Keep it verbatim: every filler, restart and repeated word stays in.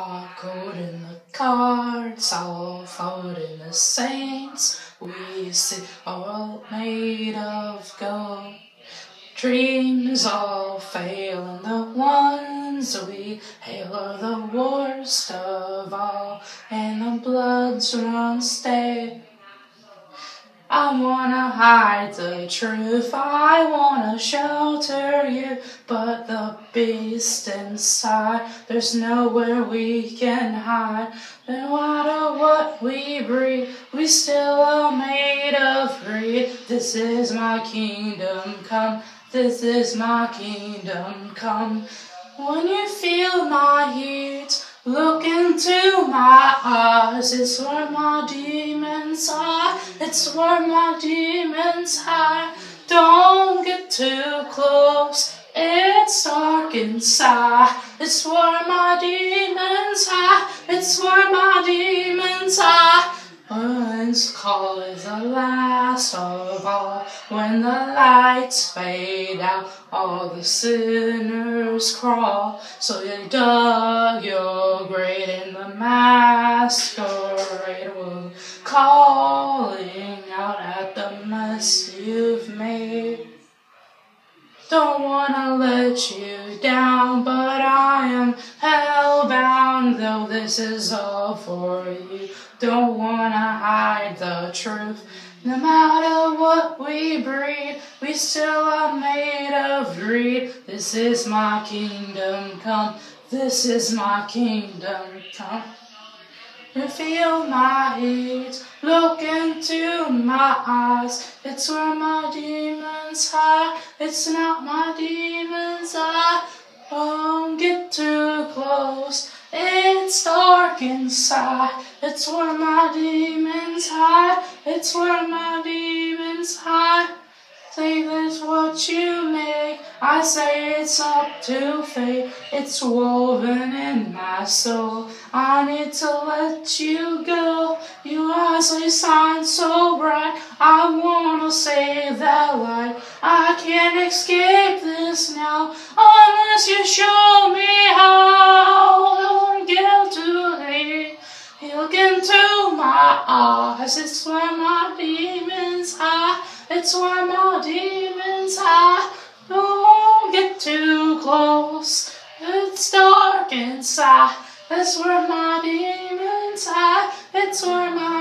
all gold in the cards, all fold in the saints. We see a world made of gold. Dreams all fail, and the ones we hail are the worst of all, and the bloods run stale. I wanna hide the truth, I wanna shelter you, but the beast inside, there's nowhere we can hide. No matter what we breed, we still are made of greed. This is my kingdom come, this is my kingdom come. When you feel my heat, look into my eyes. It's where my demons are, it's where my demons hide. Don't get too close, it's dark inside. It's where my demons hide, it's where my demons hide. One's call is the last of all. When the lights fade out, all the sinners crawl. So you dug your grave in the masquerade will calling out at the mess you've made. Don't wanna let you down, but I am hellbound, though this is all for you. Don't wanna hide the truth. No matter what we breed, we still are made of greed. This is my kingdom come, this is my kingdom come. You feel my heat, look into my eyes. It's where my demons hide, it's not my demons eye. Don't get too close, it's dark inside. It's where my demons hide, it's where my demons hide. Say that's what you make, I say it's up to fate. It's woven in my soul, I need to let you go. Your eyes they shine so bright, I wanna save that light. I can't escape this now, unless you show me how. I wanna get to hate, look into my eyes. It's where my demons hide, it's where my demons hide. Don't get too close, it's dark inside. It's where my demons hide, it's where my